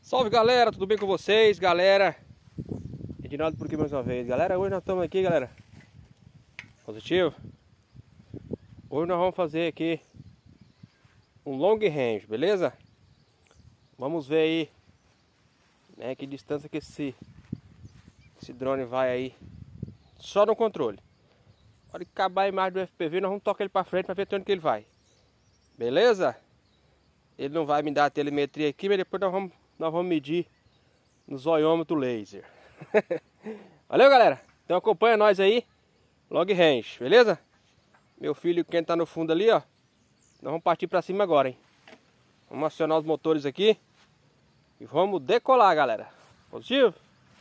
Salve galera, tudo bem com vocês, galera? Edinaldo por aqui mais uma vez, galera. Hoje nós estamos aqui, galera. Positivo. Hoje nós vamos fazer aqui um long range, beleza? Vamos ver aí, né, que distância que esse drone vai aí, só no controle. Na hora que acabar a imagem do FPV, nós vamos tocar ele para frente para ver até onde que ele vai. Beleza? Ele não vai me dar a telemetria aqui, mas depois nós vamos medir no zoiômetro laser. Valeu, galera? Então acompanha nós aí, long range, beleza? Meu filho, quem tá no fundo ali, ó. Nós vamos partir para cima agora, hein? Vamos acionar os motores aqui e vamos decolar, galera. Positivo?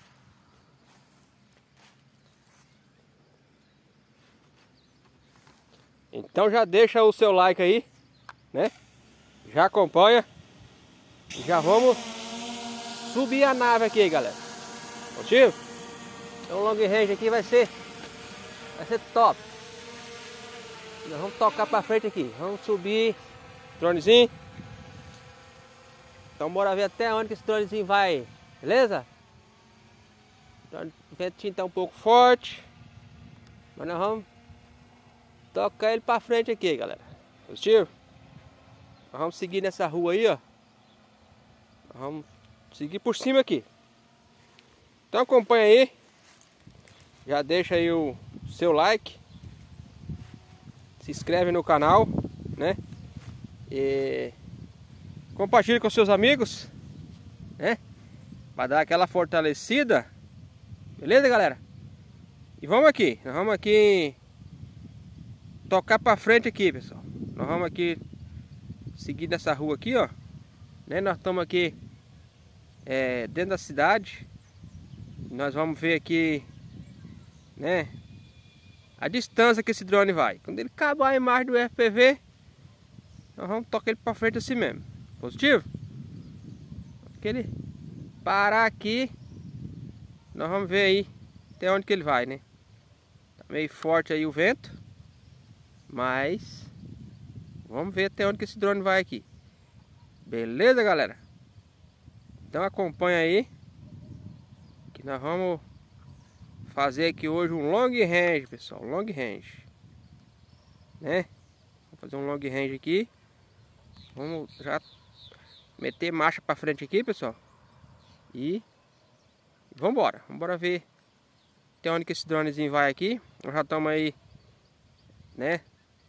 Então já deixa o seu like aí, né? Já acompanha. E já vamos subir a nave aqui, galera. Positivo? Então o long range aqui vai ser top. Nós vamos tocar pra frente aqui. Vamos subir dronezinho. Então bora ver até onde que esse dronezinho vai. Beleza? O ventinho tá um pouco forte, mas nós vamos tocar ele pra frente aqui, galera. Positivo? Nós vamos seguir nessa rua aí, ó. Nós vamos seguir por cima aqui. Então acompanha aí. Já deixa aí o seu like. Se inscreve no canal, né? E compartilha com seus amigos, né? Para dar aquela fortalecida. Beleza, galera? E vamos aqui. Nós vamos aqui tocar para frente aqui, pessoal. Nós vamos aqui seguir nessa rua aqui, ó, né? Nós estamos aqui dentro da cidade. Nós vamos ver aqui, né, a distância que esse drone vai. Quando ele acabar a imagem do FPV, nós vamos tocar ele para frente assim mesmo. Positivo? Que ele parar aqui, nós vamos ver aí até onde que ele vai, né? Tá meio forte aí o vento, mas vamos ver até onde que esse drone vai aqui. Beleza, galera? Então acompanha aí, que nós vamos fazer aqui hoje um long range, pessoal. Long range, né? Vamos fazer um long range aqui. Vamos já meter marcha para frente aqui, pessoal. E vamos embora ver até onde que esse dronezinho vai aqui. Nós já estamos aí, né,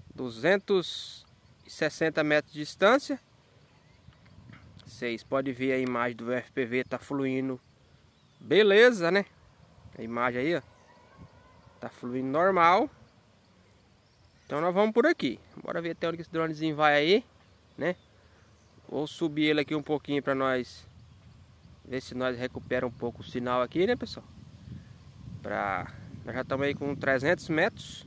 260 metros de distância. Vocês podem ver a imagem do FPV tá fluindo, beleza, né? A imagem aí, ó, tá fluindo normal. Então nós vamos por aqui. Bora ver até onde que esse dronezinho vai aí, né? Vou subir ele aqui um pouquinho para nós ver se nós recupera um pouco o sinal aqui, né, pessoal? Nós já estamos aí com 300 metros.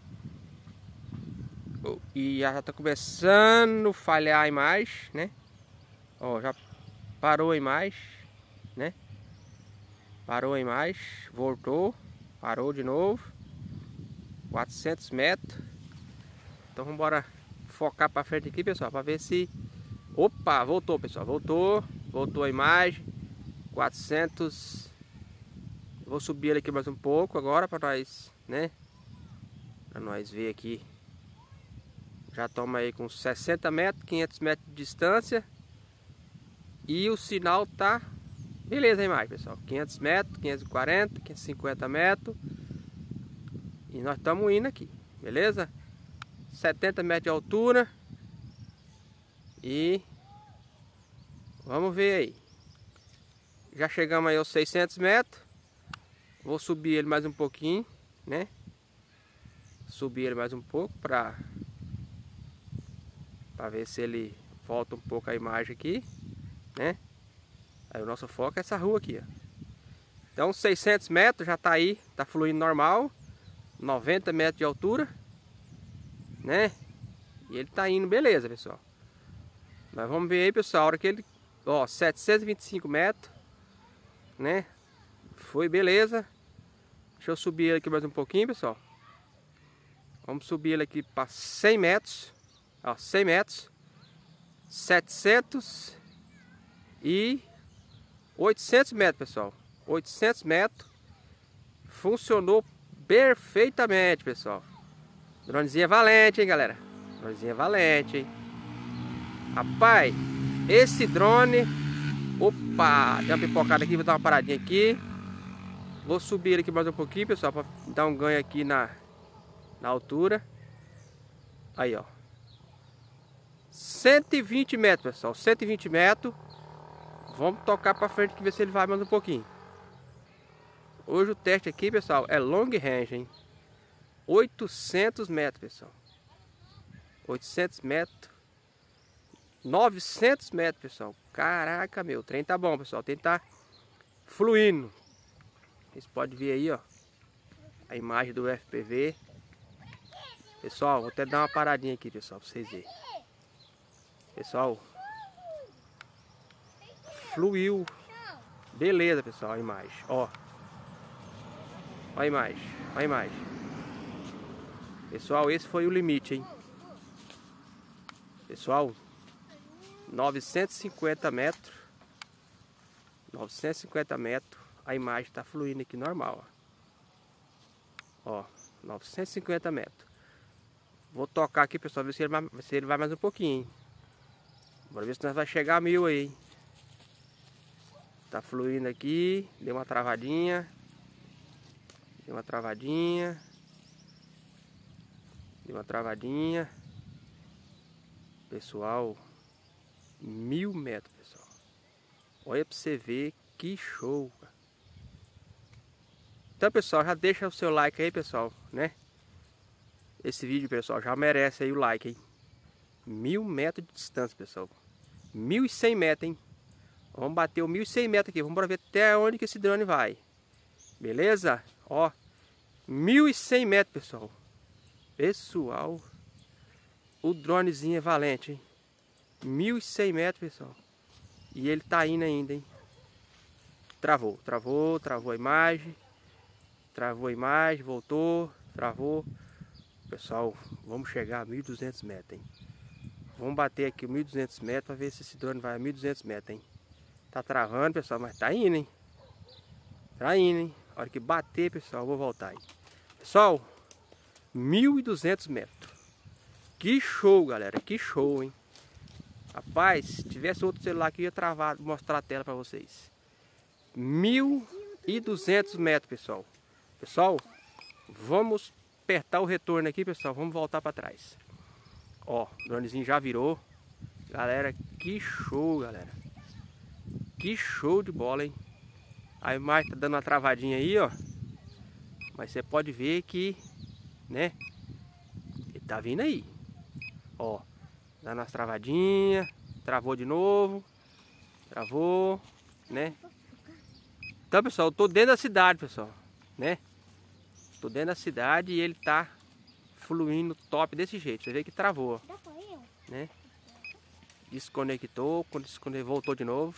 E já tá começando a falhar a imagem, né? Ó, já parou a imagem, né? Parou a imagem, voltou, parou de novo. 400 metros. Então vamos embora focar para frente aqui, pessoal, para ver se... Opa, voltou, pessoal, voltou a imagem. 400. Vou subir ele aqui mais um pouco agora para nós, né? Para nós ver aqui. Já estamos aí com 60 metros, 500 metros de distância. E o sinal tá beleza a imagem, pessoal. 500 metros, 540, 550 metros. E nós estamos indo aqui, beleza? 70 metros de altura. E vamos ver aí. Já chegamos aí aos 600 metros. Vou subir ele mais um pouquinho, né? Subir ele mais um pouco para ver se ele volta um pouco a imagem aqui, né? Aí o nosso foco é essa rua aqui, ó. Então 600 metros já tá aí, tá fluindo normal. 90 metros de altura, né? E ele tá indo beleza, pessoal. Mas vamos ver aí, pessoal, a hora que ele... Ó, 725 metros, né? Foi beleza. Deixa eu subir ele aqui mais um pouquinho, pessoal. Vamos subir ele aqui para 100 metros. Ó, 100 metros. 700 e 800 metros, pessoal. 800 metros. Funcionou perfeitamente, pessoal. Dronezinho é valente, hein, galera? Dronezinho é valente, hein? Rapaz, esse drone... Opa, deu uma pipocada aqui, vou dar uma paradinha aqui. Vou subir ele aqui mais um pouquinho, pessoal, para dar um ganho aqui na altura. Aí, ó. 120 metros, pessoal. 120 metros. Vamos tocar para frente que ver se ele vai mais um pouquinho. Hoje o teste aqui, pessoal, é long range, hein? 800 metros, pessoal. 800 metros. 900 metros, pessoal. Caraca, meu. O trem tá bom, pessoal. O trem tá fluindo. Vocês podem ver aí, ó. A imagem do FPV. Pessoal, vou até dar uma paradinha aqui, pessoal, pra vocês verem. Pessoal. Fluiu. Beleza, pessoal, a imagem. Ó. Ó a imagem. Ó a imagem. Pessoal, esse foi o limite, hein? Pessoal, 950 metros. 950 metros. A imagem está fluindo aqui normal. Ó, 950 metros. Vou tocar aqui, pessoal, ver se ele vai mais um pouquinho, hein? Bora ver se nós vai chegar a 1000 aí, hein? Tá fluindo aqui. Deu uma travadinha. Deu uma travadinha. Deu uma travadinha. Pessoal, 1000 metros, pessoal. Olha pra você ver que show. Então, pessoal, já deixa o seu like aí, pessoal, né? Esse vídeo, pessoal, já merece aí o like, hein? 1000 metros de distância, pessoal. 1100 metros, hein? Vamos bater o 1100 metros aqui. Vamos ver até onde que esse drone vai. Beleza? Ó, 1100 metros, pessoal. Pessoal, o dronezinho é valente, hein? 1100 metros, pessoal. E ele tá indo ainda, hein? Travou a imagem. Travou a imagem, voltou, travou. Pessoal, vamos chegar a 1200 metros, hein? Vamos bater aqui 1200 metros para ver se esse drone vai a 1200 metros, hein? Tá travando, pessoal, mas tá indo, hein? Tá indo, hein? A hora que bater, pessoal, eu vou voltar, hein? Pessoal, 1200 metros. Que show, galera, que show, hein? Rapaz, se tivesse outro celular aqui, eu ia travar, mostrar a tela para vocês. 1200 metros, pessoal. Pessoal, vamos apertar o retorno aqui, pessoal. Vamos voltar para trás. Ó, o dronezinho já virou. Galera, que show, galera. Que show de bola, hein? A imagem tá dando uma travadinha aí, ó. Mas você pode ver que, né? Ele tá vindo aí. Ó, dando umas travadinhas. Travou de novo. Travou, né? Então, pessoal, eu tô dentro da cidade, pessoal, né? Tô dentro da cidade e ele tá fluindo top desse jeito. Você vê que travou, né? Desconectou, quando desconectou, voltou de novo.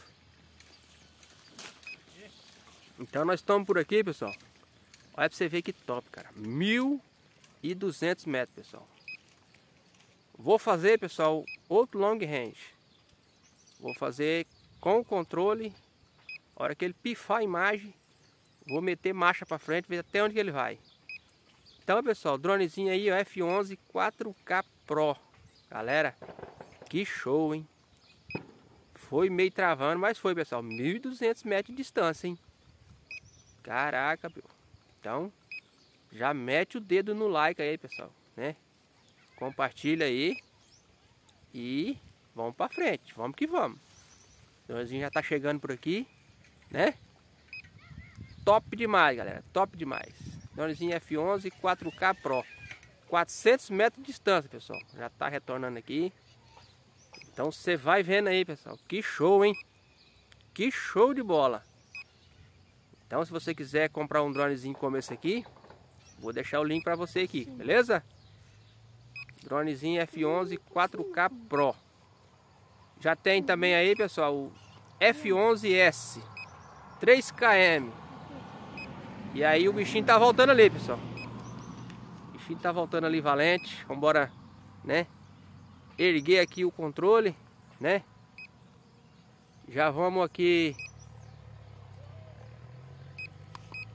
Então nós estamos por aqui, pessoal. Olha pra você ver que top, cara. 1200 metros, pessoal. Vou fazer, pessoal, outro long range. Vou fazer com o controle. A hora que ele pifar a imagem, vou meter marcha para frente, ver até onde que ele vai. Então, pessoal, dronezinho aí, ó, F11 4K Pro. Galera, que show, hein? Foi meio travando, mas foi, pessoal. 1200 metros de distância, hein? Caraca, meu. Então, já mete o dedo no like aí, pessoal, né? Compartilha aí. E vamos para frente, vamos que vamos. O dronezinho já tá chegando por aqui, né? Top demais, galera, top demais. Dronezinho F11 4K Pro. 400 metros de distância, pessoal. Já tá retornando aqui. Então você vai vendo aí, pessoal. Que show, hein? Que show de bola. Então se você quiser comprar um dronezinho como esse aqui, vou deixar o link para você aqui, beleza? Dronezinho F11 4K Pro. Já tem também aí, pessoal, o F11S 3km. E aí o bichinho tá voltando ali, pessoal. O bichinho tá voltando ali valente. Vambora, né? Erguer aqui o controle, né? Já vamos aqui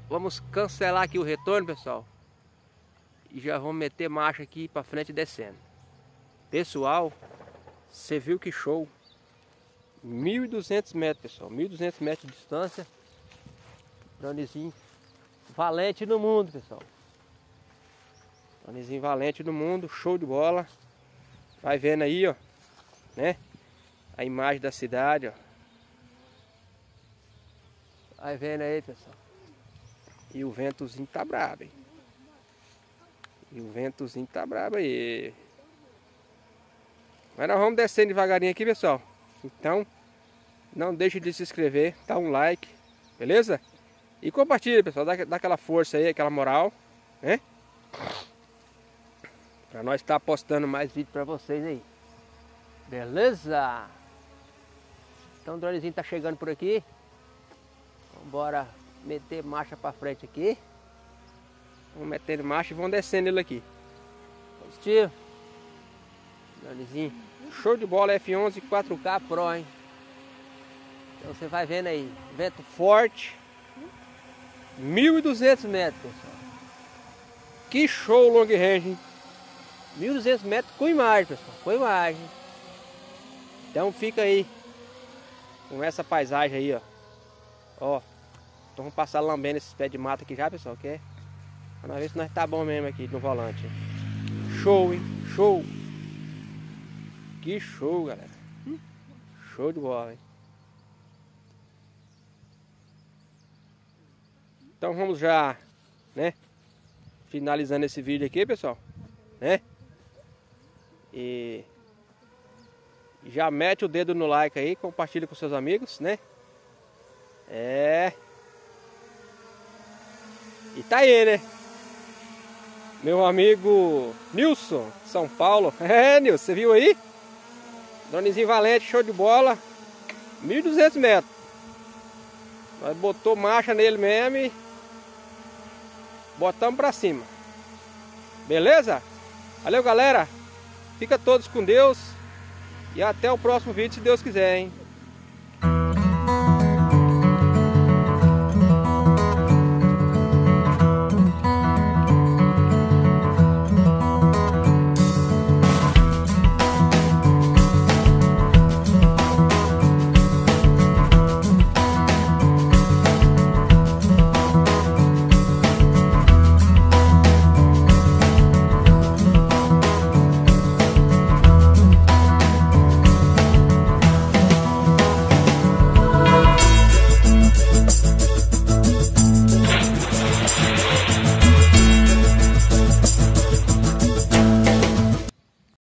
vamos cancelar aqui o retorno, pessoal. E já vamos meter marcha aqui pra frente descendo. Pessoal, você viu que show? 1.200 metros, pessoal. 1.200 metros de distância. Dronezinho valente no mundo, pessoal. Dronezinho valente no mundo. Show de bola. Vai vendo aí, ó. Né? A imagem da cidade, ó. Vai vendo aí, pessoal. E o ventozinho tá brabo, hein? E o ventozinho tá brabo aí. Mas nós vamos descendo devagarinho aqui, pessoal. Então, não deixe de se inscrever, dá um like, beleza? E compartilha, pessoal, dá aquela força aí, aquela moral, né? Pra nós estar postando mais vídeos pra vocês aí. Beleza? Então o dronezinho tá chegando por aqui. Vambora meter marcha pra frente aqui. Vamos metendo marcha e vamos descendo ele aqui. Positivo. Dronezinho. Show de bola, F11 4K Pro, hein? Então você vai vendo aí. Vento forte. 1.200 metros, pessoal. Que show long range, hein? 1.200 metros com imagem, pessoal. Com imagem. Então fica aí com essa paisagem aí, ó. Ó. Então vamos passar lambendo esses pés de mato aqui já, pessoal. Que é pra nós ver se nós tá bom mesmo aqui no volante. Show, hein? Show. Que show, galera. Show de bola, hein? Então vamos já, né? Finalizando esse vídeo aqui, pessoal. Né? E já mete o dedo no like aí, compartilha com seus amigos, né? E tá aí, né? Meu amigo Nilson, São Paulo. Nilson, você viu aí? Dronezinho valente, show de bola. 1.200 metros. Nós botou marcha nele mesmo e botamos pra cima. Beleza? Valeu, galera. Fica todos com Deus. E até o próximo vídeo, se Deus quiser, hein?